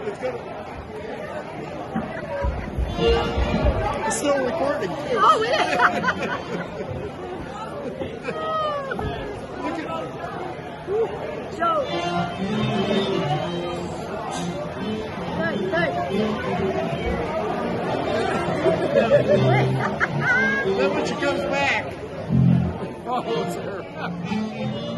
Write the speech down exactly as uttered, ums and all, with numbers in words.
It's gonna. It's still recording. Oh, it is. Look at. Joe. Good, good. Then when she comes back. Oh, it's her.